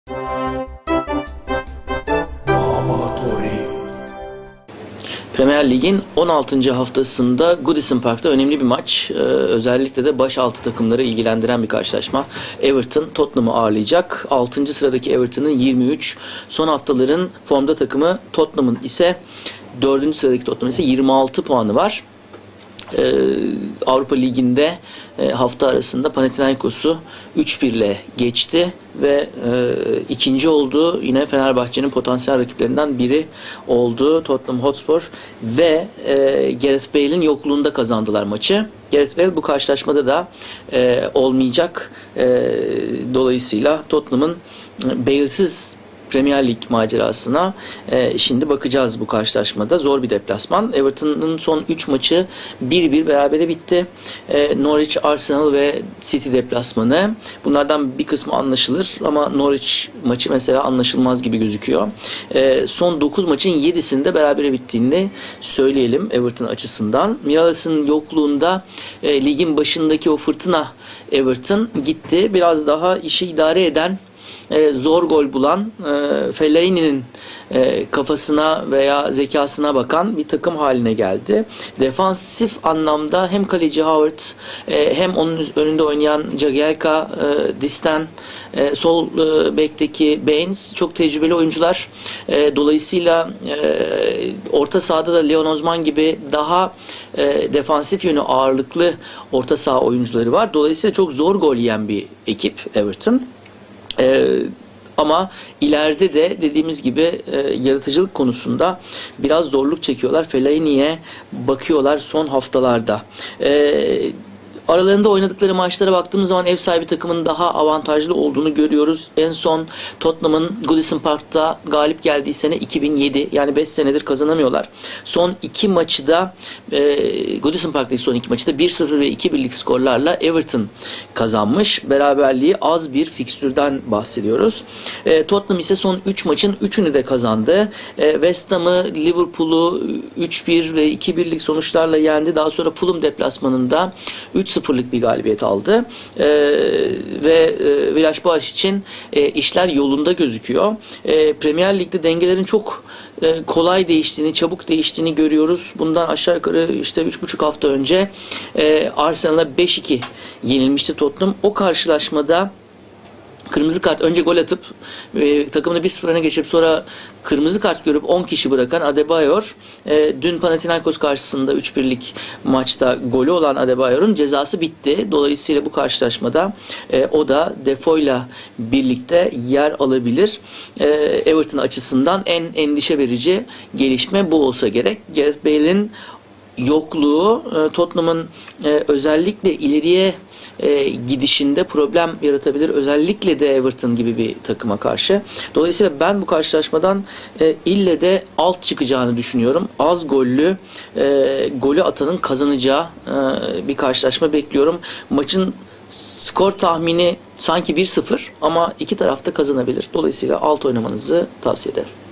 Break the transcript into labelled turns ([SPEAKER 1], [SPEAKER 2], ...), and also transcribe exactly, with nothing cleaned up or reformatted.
[SPEAKER 1] Premier Lig'in on altıncı haftasında Goodison Park'ta önemli bir maç. Ee, özellikle de baş altı takımları ilgilendiren bir karşılaşma. Everton Tottenham'ı ağırlayacak. altıncı sıradaki Everton'ın yirmi üç. Son haftaların formda takımı Tottenham'ın ise dördüncü sıradaki Tottenham'ın ise yirmi altı puanı var. Ee, Avrupa Ligi'nde e, hafta arasında Panathinaikos'u üç bir ile geçti ve e, ikinci oldu. Yine Fenerbahçe'nin potansiyel rakiplerinden biri oldu Tottenham Hotspur ve e, Gareth Bale'in yokluğunda kazandılar maçı. Gareth Bale bu karşılaşmada da e, olmayacak. E, dolayısıyla Tottenham'ın Bale'siz Premier Lig macerasına e, şimdi bakacağız bu karşılaşmada. Zor bir deplasman. Everton'ın son üç maçı bir bir berabere bitti. E, Norwich, Arsenal ve City deplasmanı. Bunlardan bir kısmı anlaşılır ama Norwich maçı mesela anlaşılmaz gibi gözüküyor. E, son dokuz maçın yedisinde berabere bittiğini söyleyelim Everton açısından. Mirallas'ın yokluğunda e, ligin başındaki o fırtına Everton gitti. Biraz daha işi idare eden, E, zor gol bulan, e, Fellaini'nin e, kafasına veya zekasına bakan bir takım haline geldi. Defansif anlamda hem kaleci Howard e, hem onun önünde oynayan Jagielka, e, Distan, e, sol e, bekteki Baines çok tecrübeli oyuncular. E, dolayısıyla e, orta sahada da Leon Osman gibi daha e, defansif yönü ağırlıklı orta saha oyuncuları var. Dolayısıyla çok zor gol yiyen bir ekip Everton. Ee, ama ileride de dediğimiz gibi e, yaratıcılık konusunda biraz zorluk çekiyorlar. Fellaini'ye bakıyorlar son haftalarda. Ee, Aralarında oynadıkları maçlara baktığımız zaman ev sahibi takımın daha avantajlı olduğunu görüyoruz. En son Tottenham'ın Goodison Park'ta galip geldiği sene iki bin yedi. Yani beş senedir kazanamıyorlar. Son iki maçı da e, Goodison Park'taki son iki maçı da bir sıfır ve iki birlik skorlarla Everton kazanmış. Beraberliği az bir fikstürden bahsediyoruz. E, Tottenham ise son üç maçın üçünü de kazandı. E, West Ham'ı, Liverpool'u üç bir ve iki birlik sonuçlarla yendi. Daha sonra Fulham deplasmanında üç sıfırlık bir galibiyet aldı. Ee, ve e, Villas-Boas için e, işler yolunda gözüküyor. E, Premier Lig'de dengelerin çok e, kolay değiştiğini, çabuk değiştiğini görüyoruz. Bundan aşağı yukarı işte üç buçuk hafta önce e, Arsenal'a beş iki yenilmişti Tottenham. O karşılaşmada kırmızı kart önce gol atıp e, takımını bir sıfır öne geçip sonra kırmızı kart görüp on kişi bırakan Adebayor, e, dün Panathinaikos karşısında üç birlik maçta golü olan Adebayor'un cezası bitti. Dolayısıyla bu karşılaşmada e, o da Defoe'yla birlikte yer alabilir. E, Everton açısından en endişe verici gelişme bu olsa gerek. Gareth Bale'in yokluğu e, Tottenham'ın e, özellikle ileriye E, gidişinde problem yaratabilir. Özellikle de Everton gibi bir takıma karşı. Dolayısıyla ben bu karşılaşmadan e, ille de alt çıkacağını düşünüyorum. Az gollü, e, golü atanın kazanacağı e, bir karşılaşma bekliyorum. Maçın skor tahmini sanki bir sıfır ama iki tarafta kazanabilir. Dolayısıyla alt oynamanızı tavsiye ederim.